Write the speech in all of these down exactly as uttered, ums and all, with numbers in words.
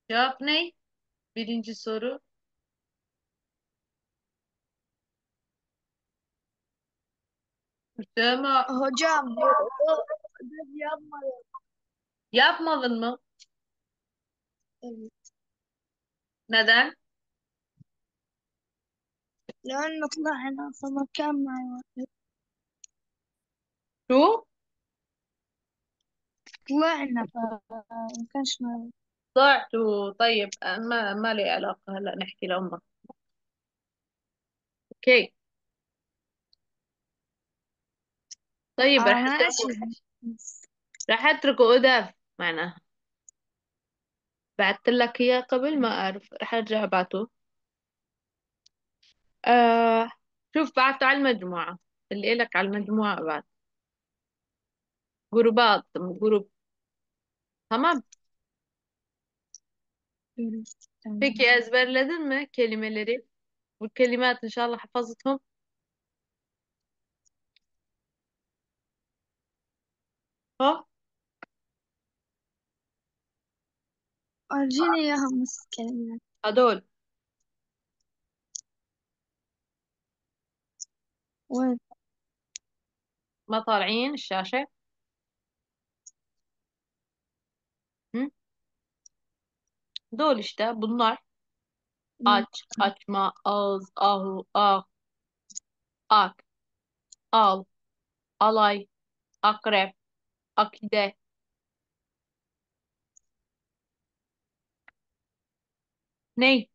Cevap ne? Birinci soru. Cevap Hocam bu o ödev yapmadım. yapmadın mı? Evet. Neden? لأن طلعنا فمكان ما يوجد. Şu طلعنا فما كانش ما يوجد. ضعت. طيب ما ما لي علاقة، هلا نحكي لأمك. اوكي. طيب آه رح ماشي. اتركه رح اتركه أداف معناها. بعت لك اياه قبل ما اعرف، رح ارجع ابعته. آه شوف بعته على المجموعة، اللي إلك على المجموعة بعد جروبات جروب. تمام. تمام. Peki ezberledin mi kelimeleri? Bu kelimat inşallah hafıztهم. ها. ورجيني إياهم بس الكلمات. هدول وين؟ ما طالعين الشاشة. Hı? Dol işte bunlar. مم. Aç, açma, ağız, ahu, ah, ak, al, alay, akrep, akide. Ney?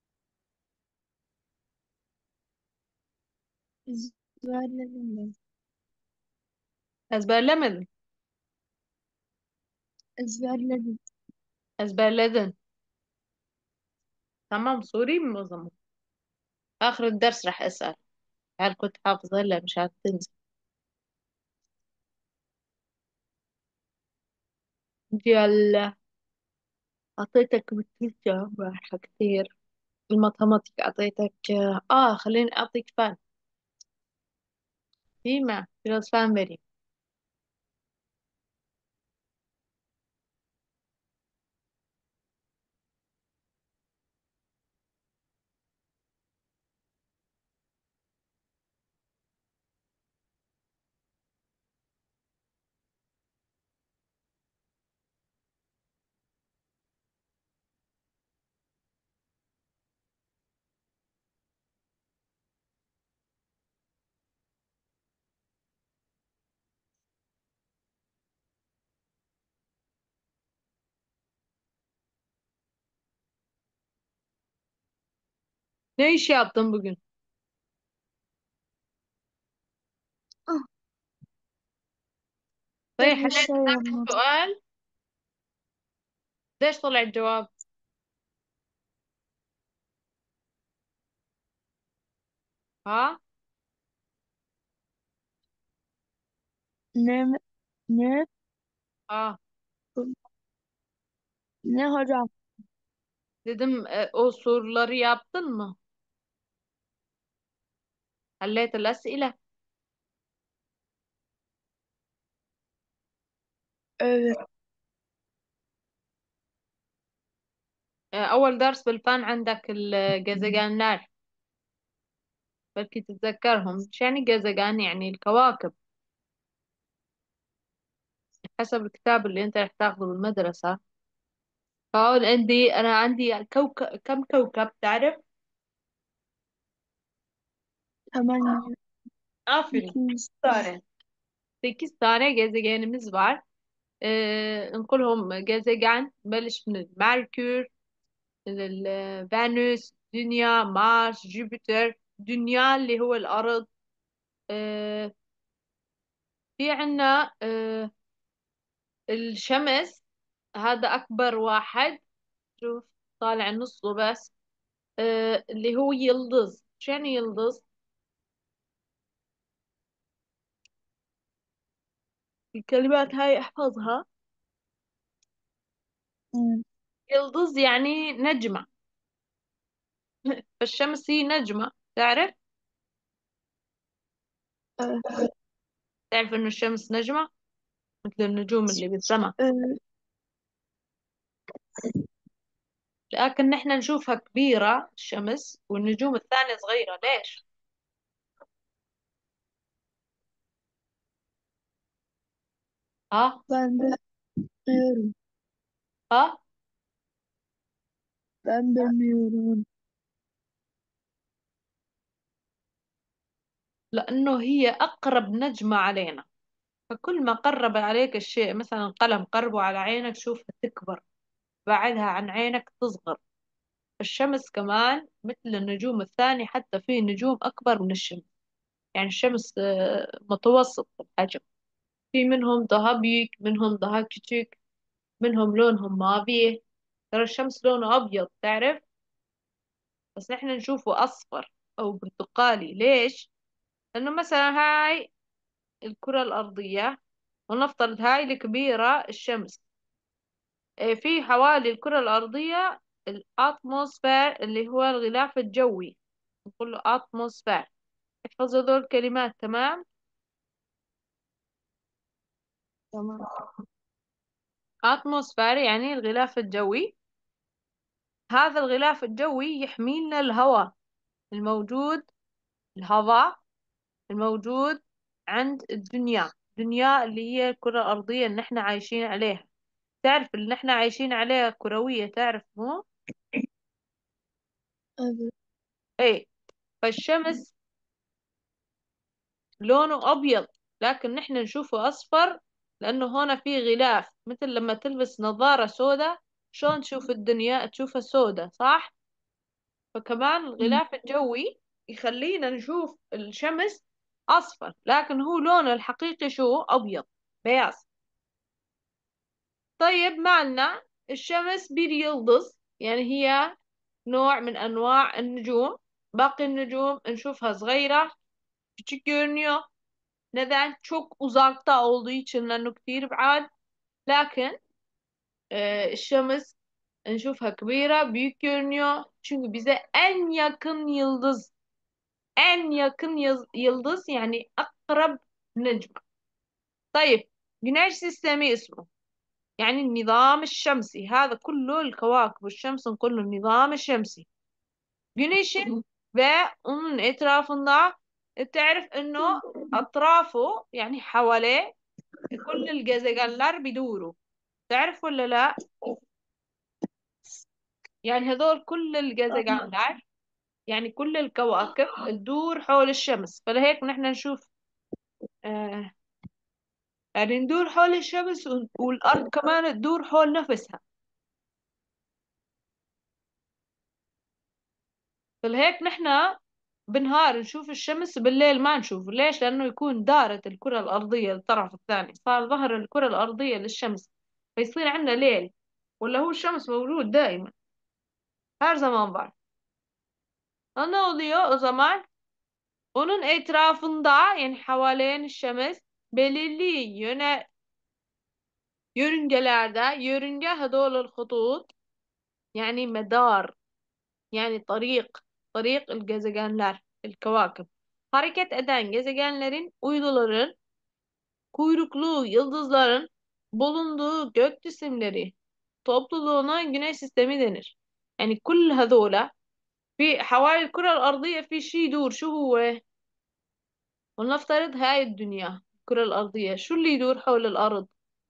ezberledim ben. Ezberlemedin. Ezberledim. Ezberledin. Tamam sorayım mı o zaman? آخر الدرس راح أسأل هل كنت حافظ ولا مش هتنسى. يلا. أعطيتك بالترجمة راح كتير. الماتيماتيك أعطيتك. آه خليني أعطيك فن. فيما biraz fen vereyim. Ne iş yaptın bugün؟ آه طيب تبي حليت الشاي نفس والنور. السؤال. ليش طلع الجواب؟ ها. Ne? Ne? اه. Ne hocam? Dedim e, o soruları yaptın mı؟ حليت الأسئلة. Evet. آه، أول درس بالفن عندك الجزجانات. بركي تتذكرهم، مش يعني جزجان يعني الكواكب. حسب الكتاب اللي انت رح تاخذه بالمدرسة. فهون عندي أنا عندي كوكب، كم كوكب تعرف؟ ثمانية. Aferin. sekiz. Tane. Sekiz tane gezegenimiz var. Ee, نقولهم gezegen بلش من المركور، ال- فينوس، دنيا، مارس، جوبيتر. دنيا اللي هو الأرض. آه، في عنا آه، الشمس. هذا أكبر واحد. شوف طالع نصه بس. آه، اللي هو يلدز. شو يعني يلدز؟ الكلمات هاي احفظها. مم. يلدز يعني نجمة. فالشمس هي نجمة تعرف؟ آه. تعرف إنه الشمس نجمة مثل النجوم اللي بالسماء. آه. لكن نحن نشوفها كبيرة الشمس والنجوم الثانية صغيرة. ليش؟ ها؟ بامبر ميورون. ها؟ بامبر ميورون. لأنه هي أقرب نجمة علينا، فكل ما قرب عليك الشيء، مثلا قلم قربه على عينك شوفها تكبر، بعدها عن عينك تصغر. الشمس كمان مثل النجوم الثانية، حتى في نجوم أكبر من الشمس. يعني الشمس آه، متوسط في الحجم، في منهم ضها بيك، منهم ضها كتيك، منهم لونهم مافيه. ترى الشمس لونه أبيض تعرف، بس نحن نشوفه أصفر أو برتقالي. ليش؟ لأنه مثلا هاي الكرة الأرضية، ونفترض هاي الكبيرة الشمس. آه، في حوالي الكرة الأرضية الأتموسفير اللي هو الغلاف الجوي، نقول له أتموسفير. احفظ هذول الكلمات. تمام؟ تمام. أتموسفير يعني الغلاف الجوي. هذا الغلاف الجوي يحمي لنا الهواء الموجود، الهواء الموجود عند الدنيا. الدنيا اللي هي الكرة الأرضية اللي نحن عايشين عليها. تعرف اللي نحن عايشين عليها كروية، تعرف مو؟ أبد. ايه. فالشمس لونه أبيض، لكن نحن نشوفه أصفر، لأنه هون في غلاف. مثل لما تلبس نظارة سوداء شلون تشوف الدنيا؟ تشوفها سوداء، صح؟ فكمان أمم. الغلاف الجوي يخلينا نشوف الشمس أصفر، لكن هو لونه الحقيقي شو؟ أبيض، بياض. طيب معنا الشمس بيريلدز، يعني هي نوع من أنواع النجوم. باقي النجوم نشوفها صغيرة، küçük görünüyor. Neden? Çok uzakta olduğu için لأنه كتير بعاد. لكن e, الشمس نشوفها كبيرة، büyük görünüyor. Çünkü bize en yakın yıldız. En yakın yız- yıldız يعني أقرب نجمة. طيب güneş sistemi اسمه، يعني النظام الشمسي. هذا كله الكواكب والشمس كله النظام الشمسي. Güneşin ve onun etrafında تعرف انه اطرافه يعني حواليه كل الجزيجانلر بيدوروا. تعرف ولا لا؟ يعني هذول كل الجزيجانلر، يعني كل الكواكب تدور حول الشمس. فلهيك نحن نشوف آه يعني ندور حول الشمس، والأرض كمان تدور حول نفسها. فلهيك نحن بالنهار نشوف الشمس، بالليل ما نشوف. ليش؟ لأنه يكون دارت الكرة الأرضية للطرف الثاني، صار ظهر الكرة الأرضية للشمس، فيصير عندنا ليل. ولا هو الشمس موجود دائما. Her zaman var. Ha, ne oluyor o zaman? Onun etrafında, yani حوالين الشمس belirli yöne yörüngelerde. yörünge هدول الخطوط يعني مدار، yani طريق طريق الgezegenler الكواكب. Hareket eden gezegenlerin, uyduların, kuyruklu yıldızların bulunduğu gök cisimleri topluluğuna güneş sistemi denir. يعني كل هذولا في حوالي الكرة الأرضية في شي يدور. شو هو؟ ولنفترض هاي الدنيا الكرة الأرضية، شو اللي يدور حول الأرض؟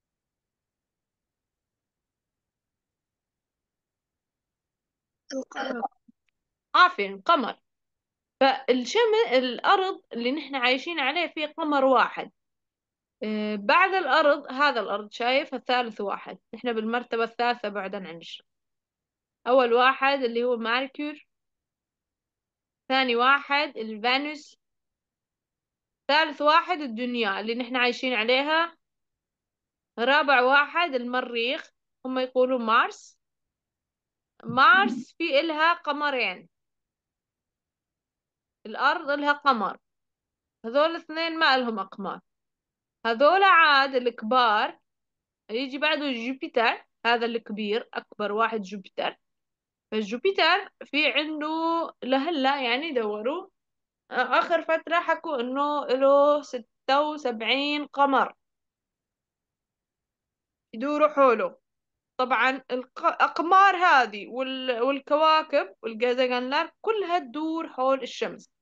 القمر. عافية، القمر. فالشمس الأرض اللي نحن عايشين عليه في قمر واحد. آه، بعد الأرض، هذا الأرض شايف الثالث واحد، نحن بالمرتبة الثالثة بعدا عن الشمس. أول واحد اللي هو ماركور، ثاني واحد الفانوس، ثالث واحد الدنيا اللي نحن عايشين عليها، رابع واحد المريخ، هم يقولوا مارس. مارس في إلها قمرين، الأرض إلها قمر. هذول الاثنين ما لهم أقمار. هذول عاد الكبار. يجي بعده جوبيتر، هذا الكبير أكبر واحد جوبيتر. فالجوبيتر في عنده لهلا يعني دوروا، آخر فترة حكوا إنه له ستة وسبعين قمر يدوروا حوله. طبعا الأقمار هذه وال... والكواكب والجازلر كلها تدور حول الشمس،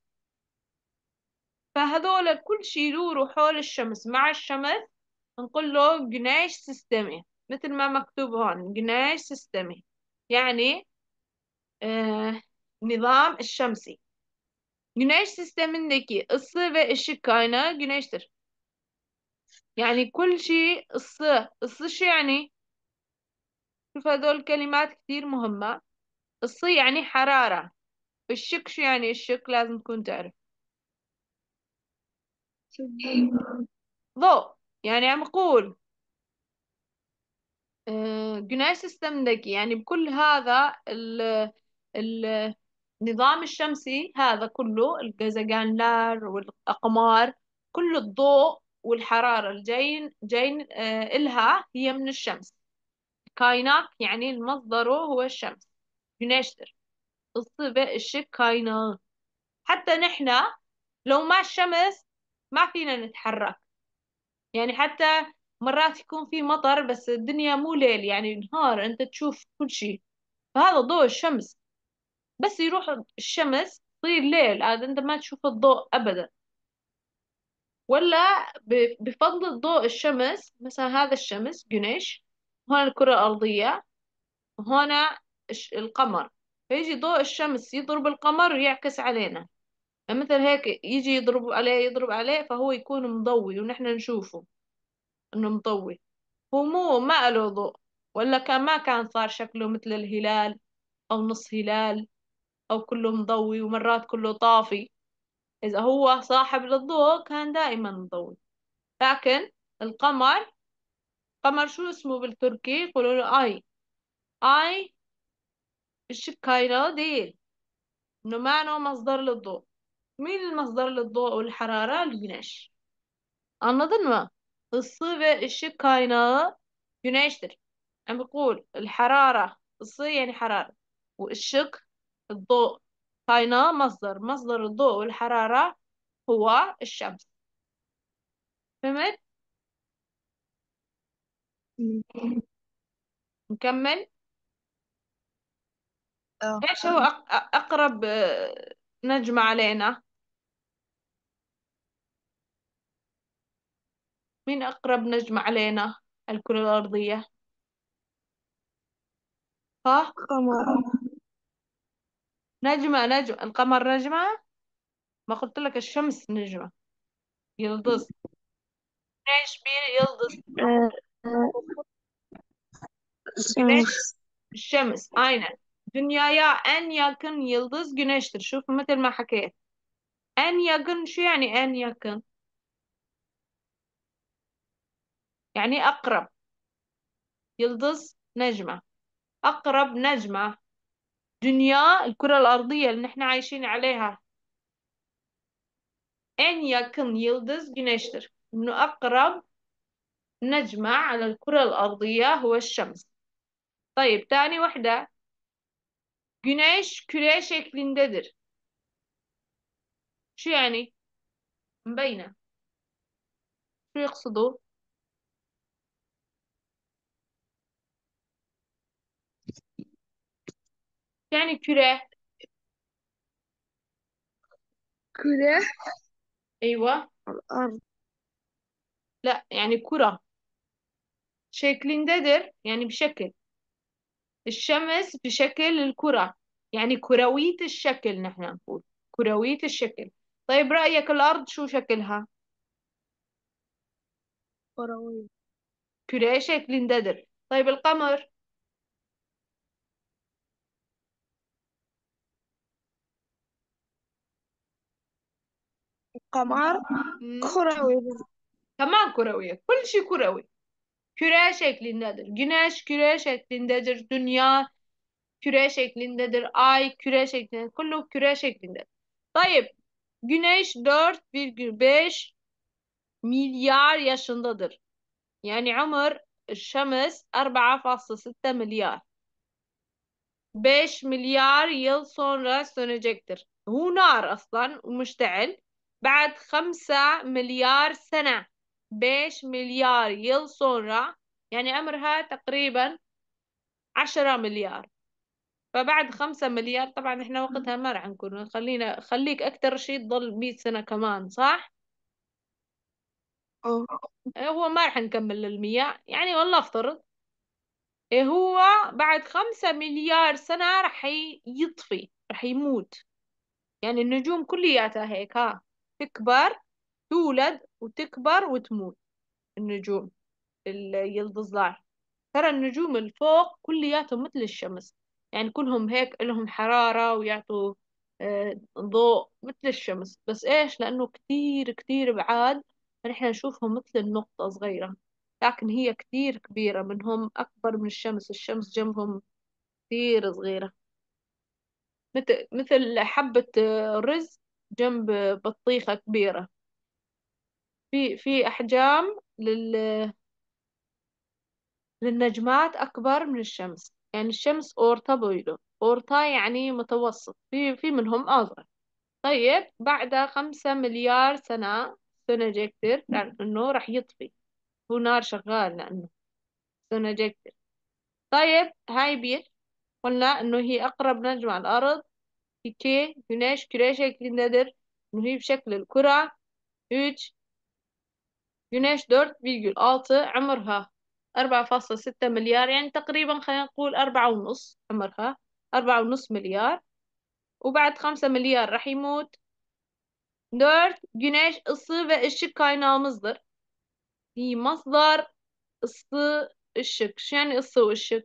فهذول كل شيء يدوروا حول الشمس مع الشمس، نقول له جناش سيستمي، مثل ما مكتوب هون جناش سيستمي، يعني آه نظام الشمسي. Güneş sistemindeki ısı ve ışık kaynağı güneştir. يعني كل شيء ısı. ısı شو يعني؟ شوف هذول كلمات كثير مهمة. ısı يعني حرارة. الشك شو يعني الشك؟ لازم تكون تعرف. ضوء. يعني عم أقول آه، جناش sistemindeki يعني بكل هذا ال ال النظام الشمسي هذا كله، الجزجانلار والأقمار، كل الضوء والحرارة الجاين جاين آه، إلها هي من الشمس. كايناك يعني المصدر هو الشمس. güneştir. Isı ve ışık kaynağı. حتى نحن لو ما الشمس ما فينا نتحرك. يعني حتى مرات يكون في مطر بس الدنيا مو ليل، يعني نهار انت تشوف كل شيء، فهذا ضوء الشمس. بس يروح الشمس تصير ليل، عاد انت ما تشوف الضوء ابدا. ولا ب- بفضل ضوء الشمس، مثلا هذا الشمس جنيش، هون الكرة الأرضية، وهنا الش- القمر، فيجي ضوء الشمس يضرب القمر ويعكس علينا، مثل هيك يجي يضرب عليه يضرب عليه فهو يكون مضوي ونحن نشوفه انه مضوي. هو مو ما له ضوء، ولا كان ما كان صار شكله مثل الهلال أو نص هلال، أو كله مضوي ومرات كله طافي. إذا هو صاحب للضوء كان دائما مضوي. لكن القمر، قمر شو اسمه بالتركي؟ يقولوا له آي. آي ışık kaynağı değil، إنه ما له مصدر للضوء. مين المصدر للضوء والحرارة؟ الجناش. Anladın mı? Isı ve ışık kaynağı güneştir. عم بقول الحرارة، ısı يعني حرارة، والشق الضوء، kaynağı مصدر، مصدر الضوء والحرارة هو الشمس. فهمت؟ نكمل. اه ايش هو أق- أقرب آه، نجمة علينا؟ مين أقرب نجمة علينا الكرة الأرضية؟ ها؟ قمر. نجمة نجم القمر نجمة؟ ما قلت لك الشمس نجمة، يلدز. ايش بيه يلدز؟ آه، آه، güneş. الشمس. الشمس aynen. Dünyaya en yakın yıldız güneştir. شوف مثل ما حكيت. En yakın شو يعني en yakın؟ يعني أقرب. يلدز نجمة. أقرب نجمة دنيا الكرة الأرضية اللي نحن عايشين عليها، en yakın yıldız güneştir. إنه أقرب نجمة على الكرة الأرضية هو الشمس. طيب تاني وحدة، güneş küre şeklindedir. شو يعني؟ مبينة. شو يقصدوا؟ يعني küre. كرة أيوة. الأرض. لا يعني كرة شكلindedir يعني بشكل. الشمس بشكل الكرة، يعني كروية الشكل نحن نقول كروية الشكل. طيب رأيك الأرض شو شكلها؟ كروية. küre şeklindedir. طيب القمر؟ القمر مم. كروي. كمان كروية، كل شيء كروي. küre şeklindedir. Güneş küre şeklindedir. Dünya küre şeklindedir. Ay küre şeklindedir. Kullu küre şeklindedir. طيب Güneş dört virgül beş milyar yaşındadır. يعني عمر الشمس أربعة فاصلة ستة مليار. beş milyar yıl sonra sönecektir. هو نار أصلا ومشتعل بعد خمسة مليار سنة. beş milyar yıl sonra، يعني عمرها تقريبا عشرة مليار. فبعد خمسة مليار طبعا احنا وقتها ما راح نكون، خلينا خليك أكتر شيء تضل مية سنة كمان، صح؟ اه. هو ما راح نكمل المية يعني، والله افترض إيه هو بعد خمسة مليار سنة راح ي- يطفي، راح يموت. يعني النجوم كلياتها هيك، ها، تكبر، تولد وتكبر وتموت. النجوم ال- يلدظ، ترى النجوم الفوق كلياتهم مثل الشمس، يعني كلهم هيك لهم حرارة ويعطوا آه، ضوء مثل الشمس، بس إيش لأنه كتير كتير بعاد، فنحن نشوفهم مثل النقطة صغيرة، لكن هي كتير كبيرة منهم، أكبر من الشمس. الشمس جنبهم كتير صغيرة، مثل مثل حبة آه، رز جنب بطيخة كبيرة. في في أحجام لل للنجمات أكبر من الشمس، يعني الشمس أورتا بويلو، أورتا يعني متوسط، في في منهم أصغر. طيب بعد خمسة مليار سنة، سنة جيكتر، لأنه راح يطفي، هو نار شغال لأنه سنة جيكتر. طيب هاي بير، قلنا إنه هي أقرب نجم على الأرض. في كي güneş küre şeklindedir، إنه هي بشكل الكرة. üç güneş dört virgül altı عمرها أربعة فاصلة ستة مليار، يعني تقريبا خلينا نقول أربعة ونص عمرها، أربعة ونص مليار. وبعد خمسة مليار راح يموت. dört güneş ısı ve ışık kaynağımızdır. هي مصدر ısı ışık. شو يعني ısı وışık؟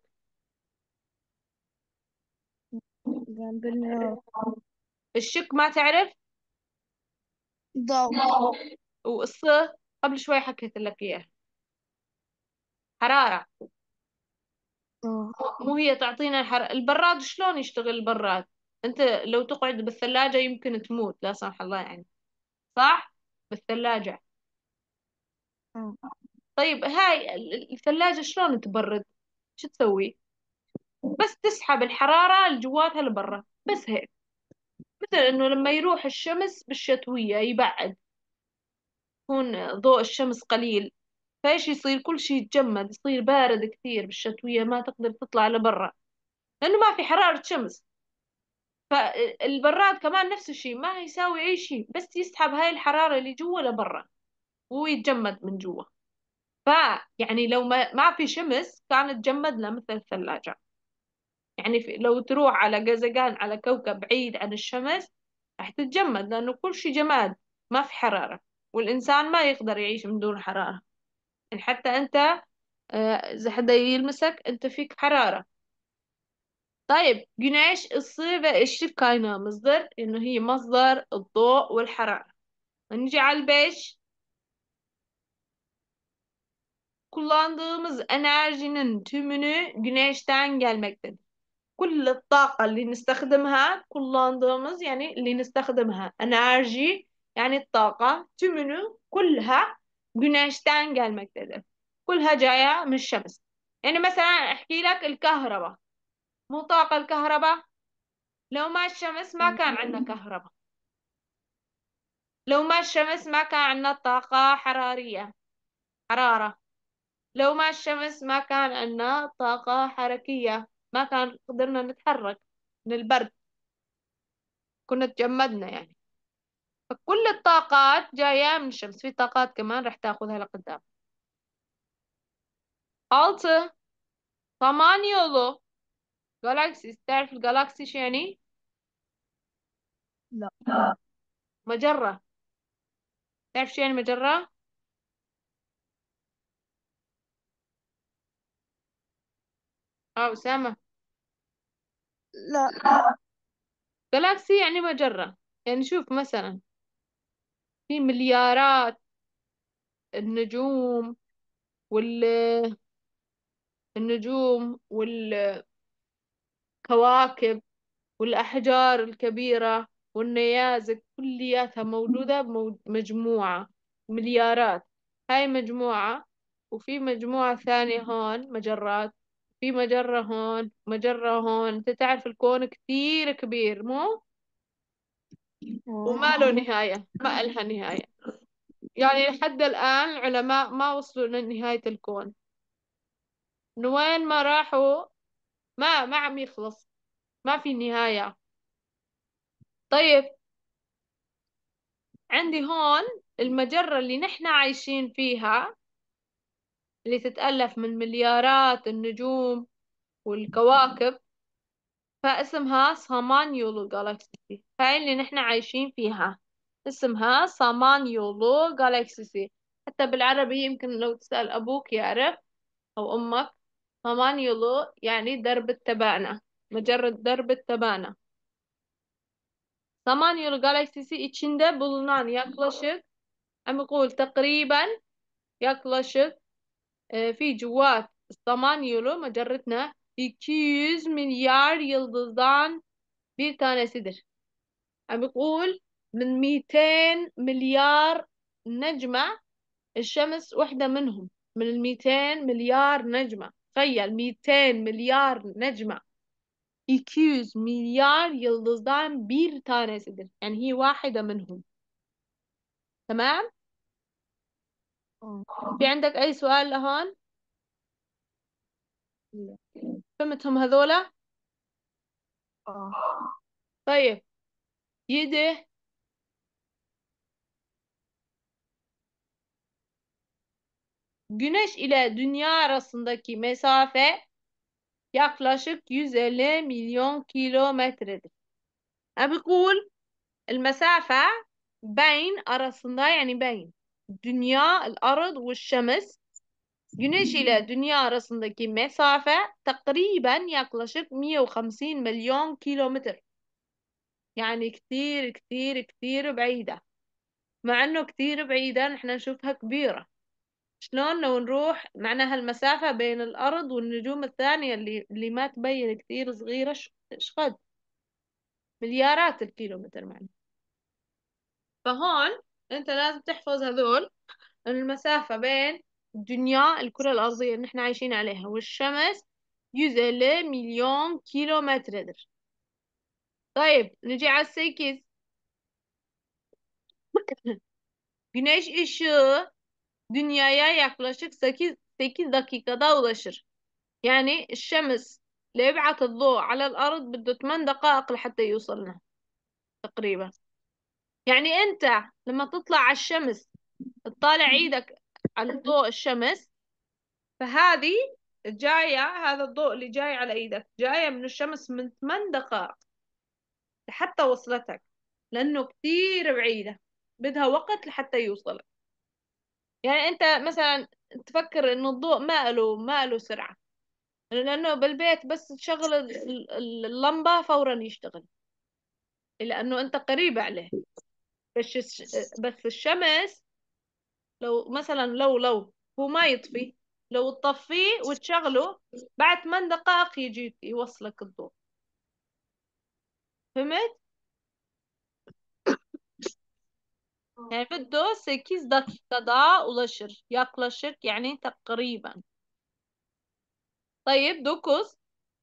جنب النار. الشك ما تعرف؟ ضوء. وقصة قبل شوي حكيت لك إياه، حرارة. اه. مو هي تعطينا الحرارة. البراد شلون يشتغل البراد؟ أنت لو تقعد بالثلاجة يمكن تموت لا سمح الله يعني، صح؟ بالثلاجة. اه. طيب هاي ال- الثلاجة شلون تبرد؟ شو تسوي؟ بس تسحب الحرارة اللي جواتها لبرا، بس هيك. مثل إنه لما يروح الشمس بالشتوية يبعد، يكون ضوء الشمس قليل، فايش يصير؟ كل شيء يتجمد، يصير بارد كثير بالشتوية، ما تقدر تطلع لبرا لأنه ما في حرارة شمس. فالبراد كمان نفس الشيء، ما يساوي أي شيء، بس يسحب هاي الحرارة اللي جوا لبرا ويتجمد من جوا. فيعني لو ما ما في شمس كانت تجمدنا مثل الثلاجة. يعني في لو تروح على جازقان، على كوكب بعيد عن الشمس، راح تتجمد لأنه كل شيء جماد، ما في حرارة. والإنسان ما يقدر يعيش من دون حرارة، يعني حتى أنت آه، إذا حدا يلمسك أنت فيك حرارة. طيب güneş ısı ve ışık kaynağımızdır، إنه هي مصدر الضوء والحرارة. نيجي على البيش. Kullandığımız enerjinin tümünü güneşten gelmektedir. كل الطاقة اللي نستخدمها، kullandığımız يعني اللي نستخدمها enerji يعني الطاقة، tümünü كلها güneşten gelmektedir. كلها جاية من الشمس. يعني مثلا احكي لك الكهرباء، مو طاقة الكهرباء؟ لو ما الشمس ما كان عندنا كهرباء، لو ما الشمس ما كان عندنا طاقة حرارية، حرارة. لو ما الشمس ما كان عندنا طاقة حركية، ما كان قدرنا نتحرك من البرد، كنا تجمدنا يعني. فكل الطاقات جاية من الشمس، في طاقات كمان رح تاخذها لقدام. altı Samanyolu galaxy، تعرف الجالاكسي شو يعني؟ لا. مجرة. تعرف شو يعني مجرة؟ اه أسامة. لا. جالاكسي يعني مجرة. يعني شوف مثلا في مليارات النجوم، وال النجوم والكواكب والأحجار الكبيرة والنيازك، كلياتها موجودة بمجموعة مليارات. هاي مجموعة، وفي مجموعة ثانية هون مجرات، في مجرة هون، مجرة هون. انت تعرف الكون كثير كبير، مو؟ اه. وما له نهاية، ما إلها نهاية. يعني لحد الآن العلماء ما وصلوا لنهاية الكون، من وين ما راحوا ما ما عم يخلص، ما في نهاية. طيب عندي هون المجرة اللي نحن عايشين فيها، اللي تتألف من مليارات النجوم والكواكب، فاسمها سامانيولو جالاكسي. هاي اللي نحن عايشين فيها اسمها سامانيولو جالاكسي. حتى بالعربي يمكن لو تسأل أبوك يعرف أو أمك. سامانيولو يعني درب التبانة، مجرة درب التبانة. Samanyolu galaksisi içinde bulunan yaklaşık عم يقول تقريبا yaklaşık e, في جوات السامانيولو مجرتنا iki yüz milyar yıldızdan bir tanesidir. عم يقول من مئتين مليار نجمة، الشمس واحدة منهم. من ال مئتين مليار نجمة، تخيل مئتين مليار نجمة iki yüz milyar yıldızdan bir tanesidir. Yani هي واحدة منهم. تمام. اه. في عندك أي سؤال لهون؟ فهمتهم هذولا؟ اه. طيب yedi. Güneş ile Dünya arasındaki mesafe yaklaşık yüz elli milyon kilometredir. أنا بقول المسافة بين arasında يعني بين dünya الأرض والشمس، güneş ile dünya arasındaki mesafe تقريبا yaklaşık مئة وخمسين مليون كيلومتر. يعني كتير كتير كتير بعيدة. مع انه كتير بعيدة نحن نشوفها كبيرة. شلون لو نروح معناها المسافة بين الأرض والنجوم الثانية اللي اللي ما تبين كتير صغيرة، ش- شقد مليارات الكيلومتر معناها. فهون انت لازم تحفظ هذول. المسافة بين الدنيا الكرة الأرضية اللي نحن عايشين عليها والشمس yüz elli milyon kilometredir. طيب نجي على السيكيز. Güneş ışığı dünyaya yaklaşık sekiz sekiz dakikada ulaşır. يعني الشمس ليبعث الضوء على الأرض بده ثمان دقائق لحتى يوصلنا تقريبا. يعني أنت لما تطلع على الشمس تطالع إيدك على ضوء الشمس، فهذه جاية، هذا الضوء اللي جاي على إيدك جاية من الشمس من ثمان دقائق لحتى وصلتك، لأنه كثير بعيدة، بدها وقت لحتى يوصلك. يعني أنت مثلا تفكر إنه الضوء ما له ما له سرعة، لأنه بالبيت بس تشغل ال- ال- اللمبة فورا يشتغل، لأنه أنت قريب عليه. بس الش- بس الشمس لو مثلا لو لو هو ما يطفي، لو تطفيه وتشغله بعد ثمان دقائق يجي يوصلك الضوء. فهمت؟ يعني بده sekiz dakikada ulaşır. Yaklaşık yani takriben. Tayyip dokuz.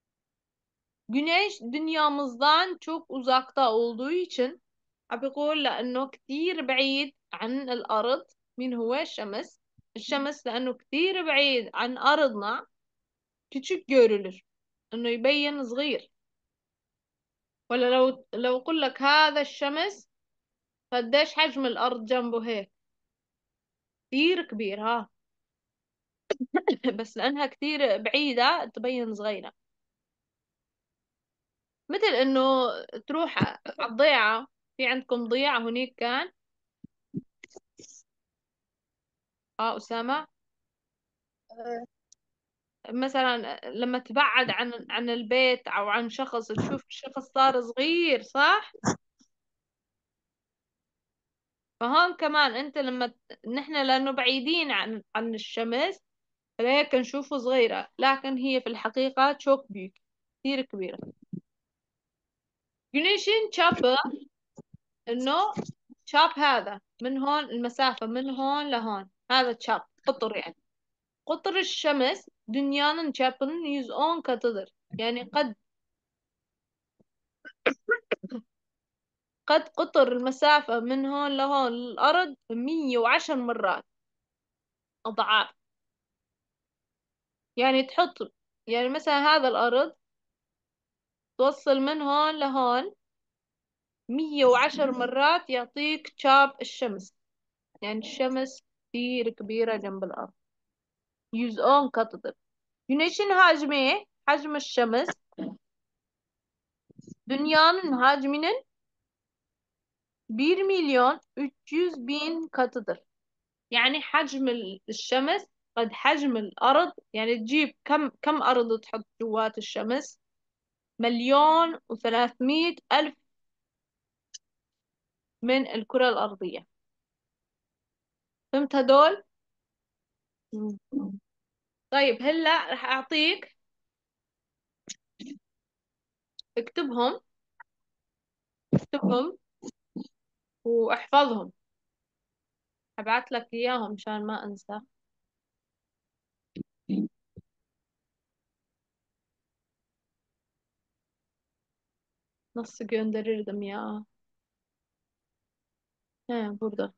Güneş dünyamızdan çok uzakta olduğu için عم بيقول لأنه كتير بعيد عن الأرض. مين هو؟ الشمس. الشمس لأنه كتير بعيد عن أرضنا küçük görülür، إنه يبين صغير. ولا لو لو أقول لك هذا الشمس، قديش حجم الأرض جنبه هيك؟ كتير كبير ها. بس لأنها كتير بعيدة تبين صغيرة. مثل إنه تروح على الضيعة، في عندكم ضيعة هناك كان. اه أسامة، آه، مثلا لما تبعد عن عن البيت او عن شخص تشوف الشخص صار صغير، صح؟ فهون كمان انت لما ت- نحن لانه بعيدين عن عن الشمس فلهيك نشوفه صغيرة، لكن هي في الحقيقة çok büyük، كثير كبيرة. Güneşin çapı انه شاب هذا من هون المسافة من هون لهون، هذا شاب قطر يعني. قطر الشمس dünyanın çapının yüz on katıdır. يعني قد قد قطر المسافة من هون لهون للأرض مية وعشر مرات أضعاف. يعني تحط، يعني مثلا هذا الأرض توصل من هون لهون مية وعشر مرات يعطيك شاب الشمس. يعني الشمس كثير كبيرة جنب الأرض. yüz on katıdır. Güneşin hacmi, hacm الشمس dünyanın hacminin bir milyon üç yüz bin katıdır. يعني حجم الشمس قد حجم الأرض. يعني تجيب كم كم أرض تحط جوات الشمس؟ مليون وثلاثمية ألف من الكرة الأرضية. فهمت هدول؟ طيب هلا رح أعطيك، اكتبهم، اكتبهم واحفظهم. هبعت لك إياهم مشان ما أنسى. Nasıl gönderirdim ya? He burada.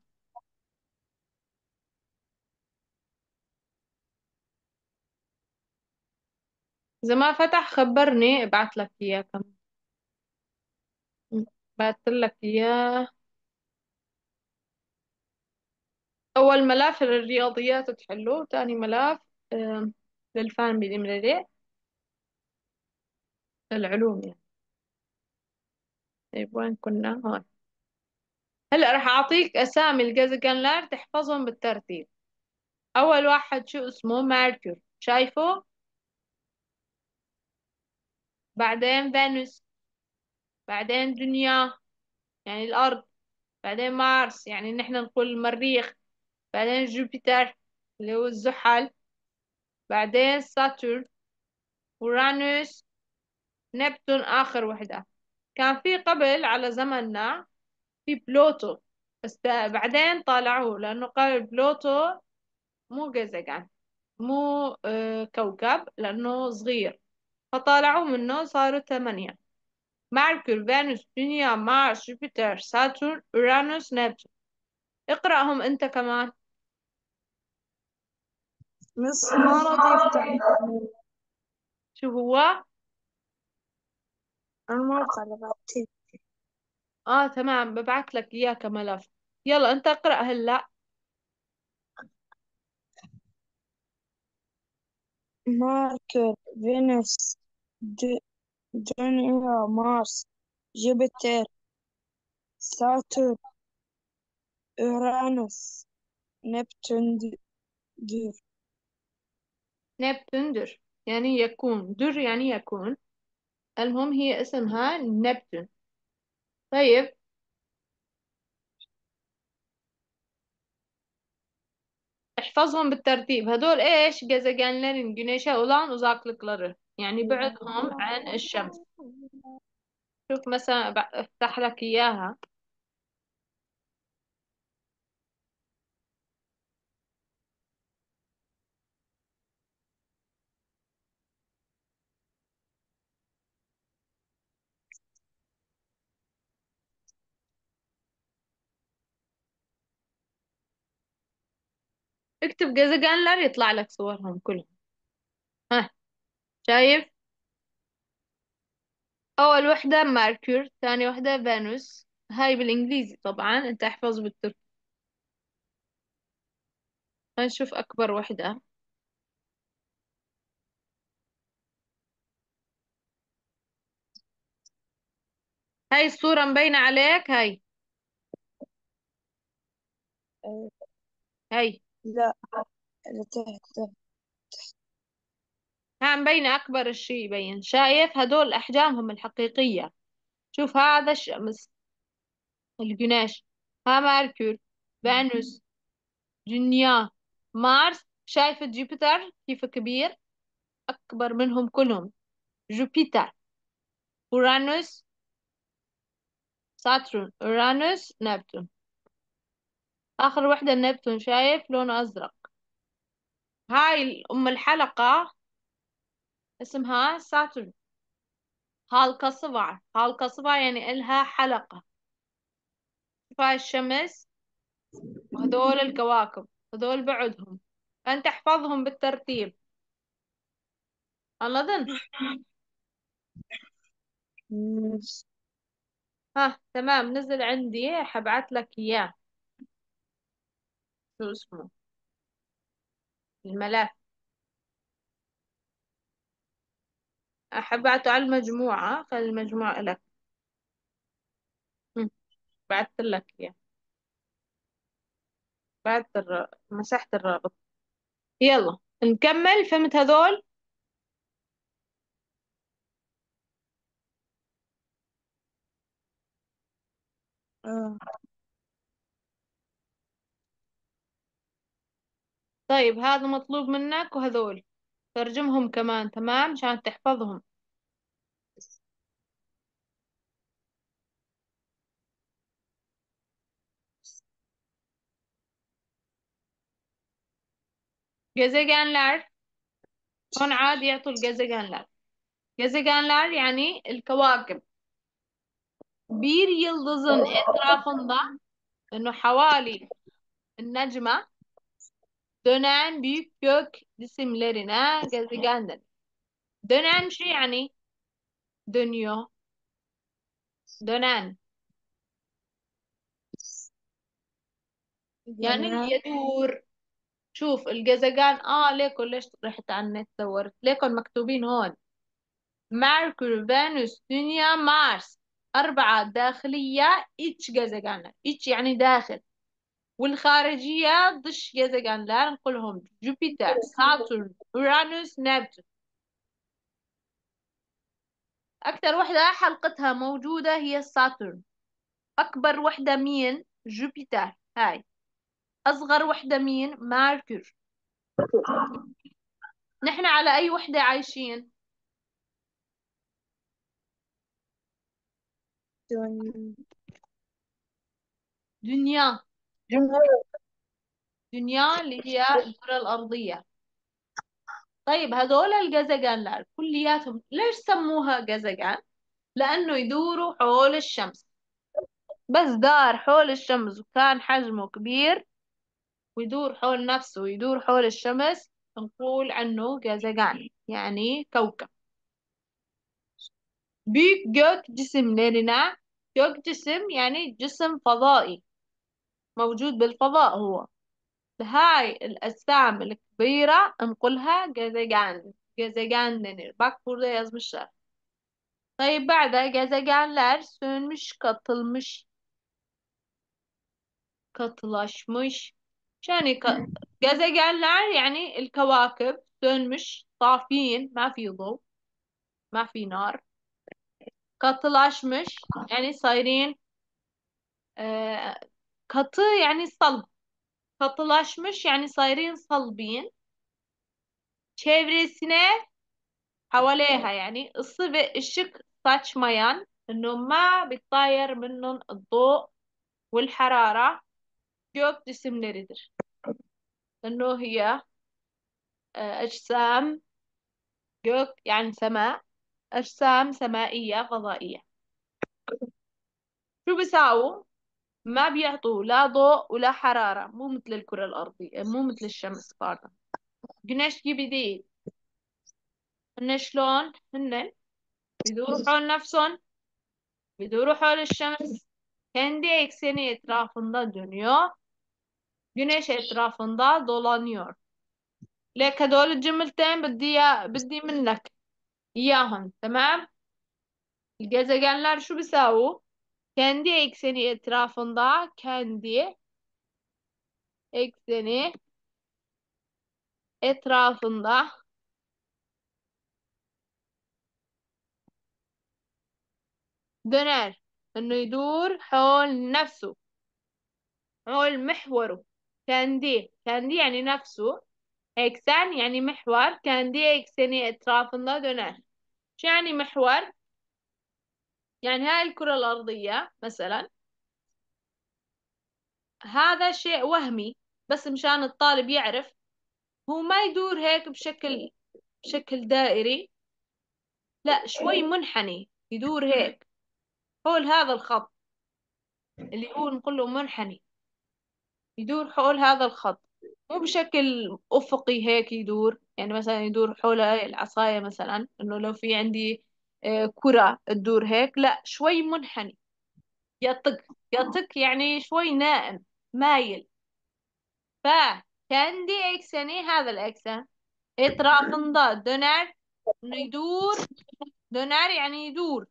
إذا ما فتح خبرني ابعت لك إياه كمان. بعت لك إياه. أول ملف للرياضيات تحلوه، تاني ملف آم، للفان بالإمرالية، للعلوم يعني. طيب وين كنا؟ هون. هلا راح أعطيك أسامي الجازجنلر تحفظهم بالترتيب. أول واحد شو اسمه؟ ماركور، شايفه؟ بعدين فينوس، بعدين دنيا يعني الأرض، بعدين مارس يعني نحن نقول المريخ، بعدين جوبيتر اللي هو الزحل، بعدين ساتورن، اورانوس، نبتون آخر وحدة. كان في قبل على زمننا في بلوتو، بس دا- بعدين طالعوه لأنه قال بلوتو مو جزقان، مو آه كوكب لأنه صغير، فطالعوه منه صاروا ثمانية: ماركور، فينوس، دنيا، مارس، جوبيتر، ساتورن، اورانوس، نبتون. اقرأهم أنت كمان. بس ما راضي يفتح شو هو؟ الموقع اللي بعتيه. اه تمام، ببعث لك اياه كملف. يلا انت اقرأ هلا. ماركر، فينوس، د- دنيا، مارس، جوبيتر، ساتورن، أورانوس، نبتون، د- دور. نبتون در يعني يكون، در يعني يكون. المهم هي اسمها نبتون. طيب احفظهم بالترتيب. هدول ايش؟ gezegenlerin güneşe olan uzaklıkları، يعني بعدهم عن الشمس. شوف مثلا ب- افتح لك اياها. اكتب gezegenler يطلع لك صورهم كلهم. ها، شايف؟ اول وحدة ماركور، ثاني وحدة فينوس. هاي بالانجليزي طبعا، انت احفظ بالتركي. هنشوف اكبر وحدة. هاي الصورة مبينة عليك؟ هاي آه، هاي لا، اللي تحت. ها مبينة أكبر الشيء يبين. شايف؟ هدول أحجامهم الحقيقية. شوف هذا الشمس، القناش، ها ماركور، فانوس، دنيا، مارس. شايف جوبيتر كيف كبير؟ أكبر منهم كلهم. جوبيتر، أورانوس، ساترون، أورانوس، نبتون. آخر وحدة نبتون، شايف لونه أزرق. هاي أم الحلقة اسمها ساترون. حلقة صبع، حلقة صبع يعني إلها حلقة. شوف هاي الشمس وهدول الكواكب، هدول بعدهم. فأنت احفظهم بالترتيب. anladın؟ مم. ها تمام، نزل عندي، حبعت لك إياه. شو اسمه الملف؟ حبعته على المجموعة، خلي المجموعة لك. هم، بعت لك إياه. بعت الر... مسحت الرابط. يلا نكمل، فهمت هذول؟ اه. طيب هذا مطلوب منك، وهذول ترجمهم كمان تمام عشان تحفظهم. جازيجانلار، هون عاد يعطوا الجازيجانلار. جازيجانلار يعني الكواكب. Bir yıldızın etrafında انه حوالي النجمة dönen büyük gök cisimlerine gezegen denir. Dönen şey yani dönüyor. Dönen يعني تمام. يدور. شوف الجزجان، اه ليكن ليش رحت على النت دورت، ليكن مكتوبين هون: ميركوري، فينوس، دنيا، مارس. أربعة داخلية إيش جزجان، إيش يعني داخل، والخارجية ضش جزجان، لا نقولهم جوبيتر، ساتورن، أورانوس، نبتون. أكثر وحدة حلقتها موجودة هي ساتورن. أكبر وحدة مين؟ جوبيتر هاي. أصغر وحدة مين؟ ماركور. نحن على أي وحدة عايشين؟ دون- دنيا. جمهور. دنيا اللي هي الكرة الأرضية. طيب هذول الجزجان لا كلياتهم ليش سموها جزجان؟ لأنه يدوروا حول الشمس. بس دار حول الشمس وكان حجمه كبير ويدور حول نفسه ويدور حول الشمس، نقول عنه جزجان يعني كوكب. Büyük gök cisimlerine. gök جسم يعني جسم فضائي موجود بالفضاء هو. هاي الأجسام الكبيرة نقولها جزيجان. جزيجان denir. Bak burada yazmışlar. طيب بعدها gezegenler sönmüş, katılmış, katılaşmış. يعني ك... gezegenler يعني الكواكب sönmüş طافين ما في ضوء، ما في نار. katılaşmış يعني صايرين آه... katı يعني صلب. katılaşmış yani صايرين صلبين. çevresine حواليها يعني ısı ve ışık saçmayan، انه ما بيتطاير منهم الضوء والحرارة. gök cisimleridir. انه هي آه، اجسام. gök يعني سماء، اجسام سمائية فضائية. شو بيساووا؟ ما بيعطوا لا ضوء ولا حرارة، مو مثل الكرة الأرضية، مو مثل الشمس pardon. güneş gibi değil. هن شلون؟ هن بيدوروا حول نفسهم، بيدوروا حول الشمس. kendi ekseni etrafında dönüyor. Güneş etrafında dolanıyor. لك هدول الجملتين بدي إياه- بدي منك إياهم تمام. الgezegenler شو بيساووا؟ kendi ekseni etrafında kendi ekseni etrafında döner. إنه يدور حول نفسه، حول محوره. kendi kendi يعني نفسه، eksen يعني محور، kendi ekseni etrafında döner. شو يعني محور؟ يعني هاي الكرة الأرضية مثلا، هذا شيء وهمي بس مشان الطالب يعرف. هو ما يدور هيك بشكل بشكل دائري، لا شوي منحني، يدور هيك حول هذا الخط اللي هو نقول له منحني. يدور حول هذا الخط، مو بشكل أفقي هيك يدور، يعني مثلا يدور حول هاي العصاية مثلا، إنه لو في عندي آه، كرة تدور هيك، لا شوي منحني. يطق. يطق يعني شوي نائم، مايل. فكان دي اكسني هذا الاكسن اطرافında döner، انه يدور. دونار يعني يدور.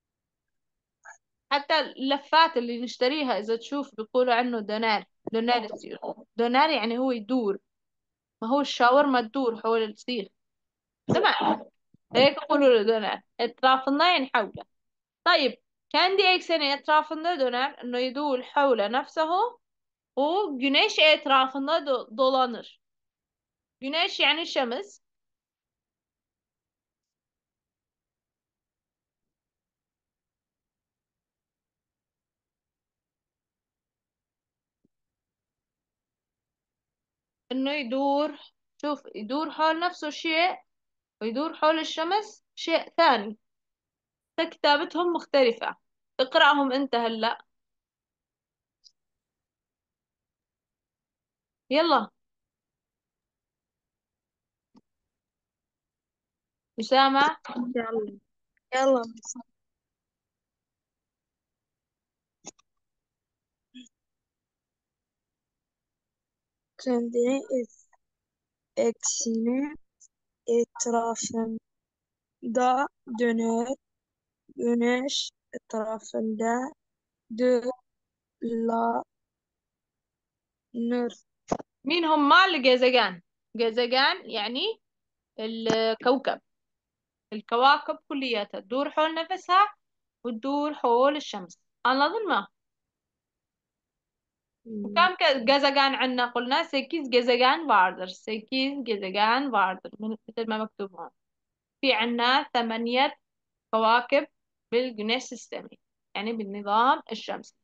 حتى اللفات اللي نشتريها اذا تشوف بيقولوا عنه دونار. دونار السيول. دونار يعني هو يدور. ما هو الشاورما تدور حول السيخ. تمام. هيك يقولوا له دونار اطرافında يعني حوله. طيب. كان دي ekseni etrafında döner انه يدور حول نفسه. وgüneş etrafında do- dolanır. Güneş يعني şems. انه يدور. شوف يدور حول نفسه شيء، ويدور حول الشمس شيء ثاني. كتابتهم مختلفة. اقرأهم انت هلأ. يلا. أسامة. يلا يلا. Kendine ekseni etrafında döner. Güneş etrafında dolanır. مين هم الجزجان؟ جزجان يعني الكوكب. الكواكب كلياتها تدور حول نفسها وتدور حول الشمس. anladın mı؟ Hmm. وكم ك- gezegen عندنا؟ قلنا sekiz gezegen vardır. sekiz gezegen vardır. من مثل ما مكتوب هون. في عندنا ثمانية كواكب بالجنيه السيستمي، يعني بالنظام الشمسي.